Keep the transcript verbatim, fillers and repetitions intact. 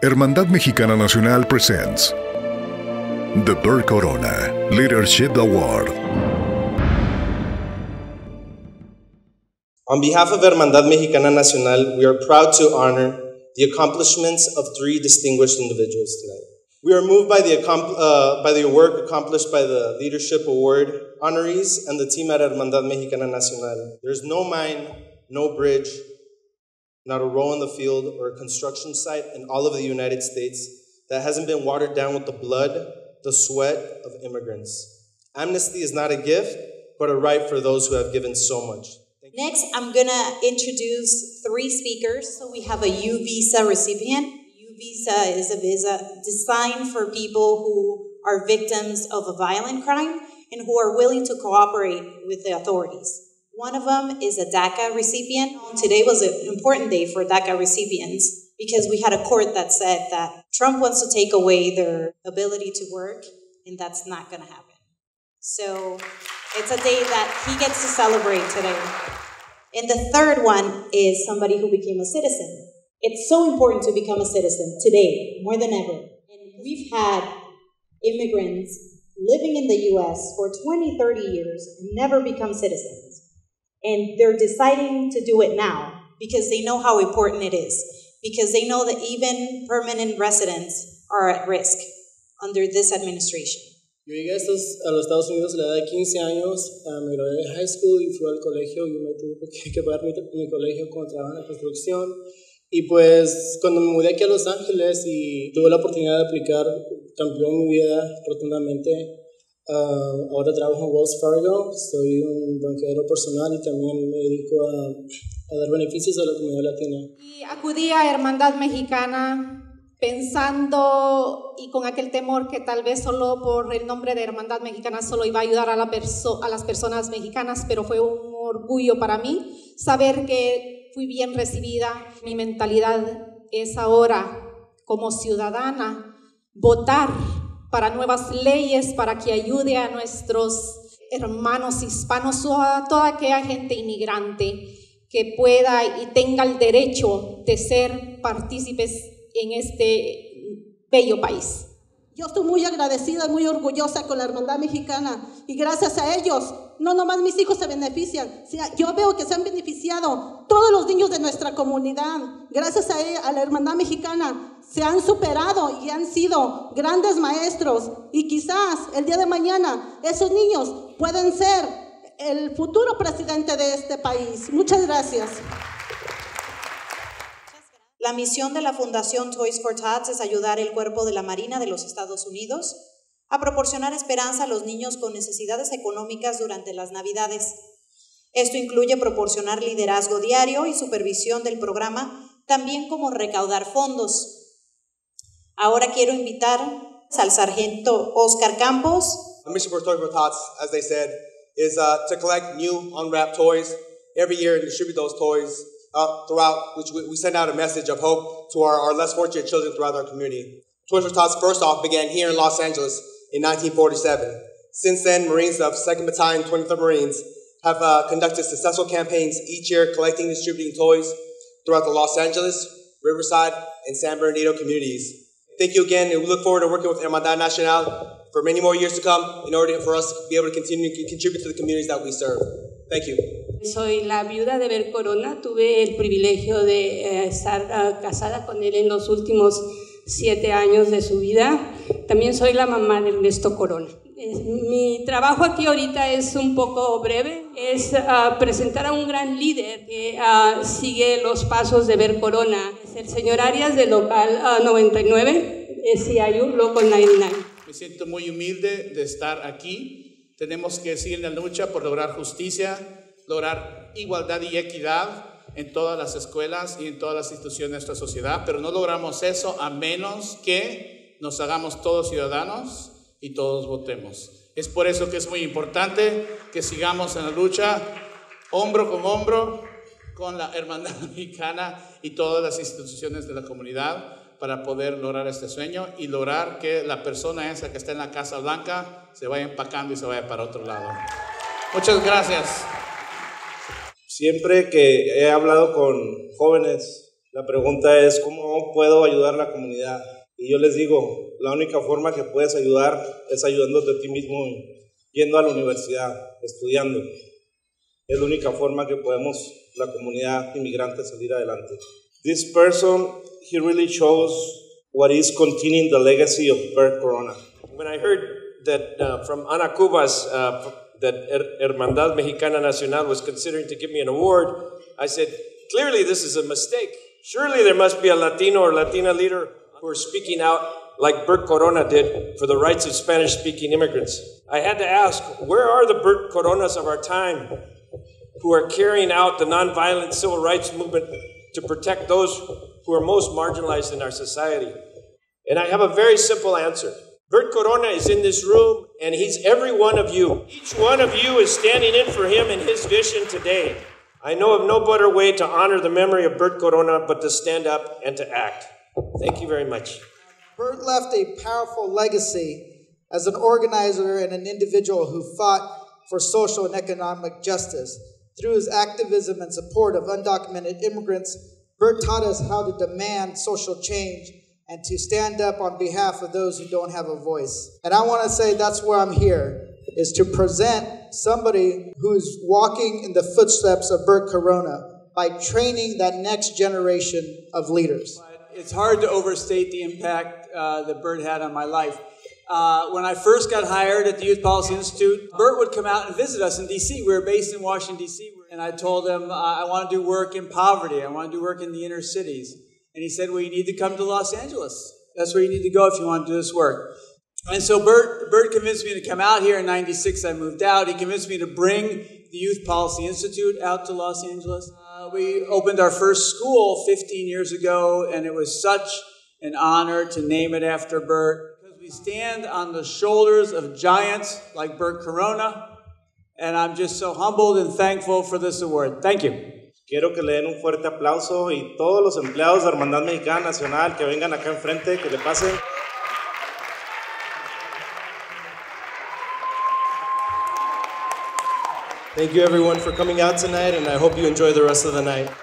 Hermandad Mexicana Nacional presents the Ver Corona Leadership Award. On behalf of Hermandad Mexicana Nacional, we are proud to honor the accomplishments of three distinguished individuals tonight. We are moved by the, uh, by the work accomplished by the Leadership Award honorees and the team at Hermandad Mexicana Nacional. There's no mine, no bridge, not a row in the field or a construction site in all of the United States that hasn't been watered down with the blood, the sweat of immigrants. Amnesty is not a gift, but a right for those who have given so much. Next, I'm gonna introduce three speakers. So we have a U visa recipient. U visa is a visa designed for people who are victims of a violent crime and who are willing to cooperate with the authorities. One of them is a DACA recipient. Today was an important day for DACA recipients because we had a court that said that Trump wants to take away their ability to work, and that's not gonna happen. So it's a day that he gets to celebrate today. And the third one is somebody who became a citizen. It's so important to become a citizen today, more than ever. And we've had immigrants living in the U S for twenty, thirty years and never become citizens. And they're deciding to do it now because they know how important it is, because they know that even permanent residents are at risk under this administration. Yo llegué a, estos, a los Estados Unidos a la edad de quince años, uh, me gradué de high school y fui al colegio. Yo me tuve que, que pagar mi, mi colegio cuando trabajaba en la construcción. Y pues cuando me mudé aquí a Los Ángeles y tuve la oportunidad de aplicar, cambió mi vida rotundamente. Uh, ahora trabajo en Wells Fargo, soy un banquero personal y también me dedico a, a dar beneficios a la comunidad latina. Y acudí a Hermandad Mexicana pensando y con aquel temor que tal vez solo por el nombre de Hermandad Mexicana solo iba a ayudar a, la perso- a las personas mexicanas, pero fue un orgullo para mí saber que fui bien recibida. Mi mentalidad es ahora, como ciudadana, votar para nuevas leyes, para que ayude a nuestros hermanos hispanos o a toda aquella gente inmigrante que pueda y tenga el derecho de ser partícipes en este bello país. Yo estoy muy agradecida y muy orgullosa con la Hermandad Mexicana y gracias a ellos, no nomás mis hijos se benefician, yo veo que se han beneficiado todos los niños de nuestra comunidad. Gracias a, ella, a la Hermandad Mexicana se han superado y han sido grandes maestros y quizás el día de mañana esos niños pueden ser el futuro presidente de este país. Muchas gracias. La misión de la Fundación Toys for Tots es ayudar el Cuerpo de la Marina de los Estados Unidos a proporcionar esperanza a los niños con necesidades económicas durante las Navidades. Esto incluye proporcionar liderazgo diario y supervisión del programa, también como recaudar fondos. Ahora quiero invitar al sargento Oscar Campos. The mission for Toys for Tots, as they said, is uh, to collect new unwrapped toys every year and distribute those toys Uh, throughout, which we, we send out a message of hope to our, our less fortunate children throughout our community. Toys for Tots, first off, began here in Los Angeles in nineteen forty-seven. Since then, Marines of second Battalion, twenty-third Marines have uh, conducted successful campaigns each year collecting and distributing toys throughout the Los Angeles, Riverside, and San Bernardino communities. Thank you again, and we look forward to working with Hermandad Nacional for many more years to come in order for us to be able to continue to contribute to the communities that we serve. Thank you. Soy la viuda de Ver Corona. Tuve el privilegio de eh, estar uh, casada con él en los últimos siete años de su vida. También soy la mamá de Ernesto Corona. Eh, mi trabajo aquí ahorita es un poco breve. Es uh, presentar a un gran líder que uh, sigue los pasos de Ver Corona. Es el señor Arias del local uh, noventa y nueve, C I U Local noventa y nueve. Me siento muy humilde de estar aquí. Tenemos que seguir en la lucha por lograr justicia, lograr igualdad y equidad en todas las escuelas y en todas las instituciones de nuestra sociedad, pero no logramos eso a menos que nos hagamos todos ciudadanos y todos votemos. Es por eso que es muy importante que sigamos en la lucha hombro con hombro con la Hermandad Mexicana y todas las instituciones de la comunidad para poder lograr este sueño y lograr que la persona esa que está en la Casa Blanca se vaya empacando y se vaya para otro lado. Muchas gracias. Siempre que he hablado con jóvenes La pregunta es, ¿cómo puedo ayudar a la comunidad? Y yo les digo, la única forma que puedes ayudar es ayudándote a ti mismo, yendo a la universidad, estudiando. Es la única forma que podemos, la comunidad inmigrante, salir adelante. This person, he really shows what is continuing the legacy of Bert Corona. When I heard that uh, from Ana Cubas, uh, that Hermandad Mexicana Nacional was considering to give me an award, I said, clearly this is a mistake. Surely there must be a Latino or Latina leader who are speaking out like Bert Corona did for the rights of Spanish-speaking immigrants. I had to ask, where are the Bert Coronas of our time who are carrying out the nonviolent civil rights movement to protect those who are most marginalized in our society? And I have a very simple answer. Bert Corona is in this room, and he's every one of you. Each one of you is standing in for him and his vision today. I know of no better way to honor the memory of Bert Corona but to stand up and to act. Thank you very much. Bert left a powerful legacy as an organizer and an individual who fought for social and economic justice. Through his activism and support of undocumented immigrants, Bert taught us how to demand social change and to stand up on behalf of those who don't have a voice. And I want to say that's where I'm here, is to present somebody who's walking in the footsteps of Bert Corona by training that next generation of leaders. It's hard to overstate the impact uh, that Bert had on my life. Uh, when I first got hired at the Youth Policy Institute, Bert would come out and visit us in D C. We were based in Washington, D C, and I told him, uh, I want to do work in poverty. I want to do work in the inner cities. And he said, well, you need to come to Los Angeles. That's where you need to go if you want to do this work. And so Bert, Bert convinced me to come out here. In ninety-six, I moved out. He convinced me to bring the Youth Policy Institute out to Los Angeles. Uh, we opened our first school fifteen years ago, and it was such an honor to name it after Bert. Because we stand on the shoulders of giants like Bert Corona, and I'm just so humbled and thankful for this award. Thank you. Quiero que le den un fuerte aplauso y todos los empleados de Hermandad Mexicana Nacional que vengan acá enfrente, que le pasen. Thank you everyone for coming out tonight, and I hope you enjoy the rest of the night.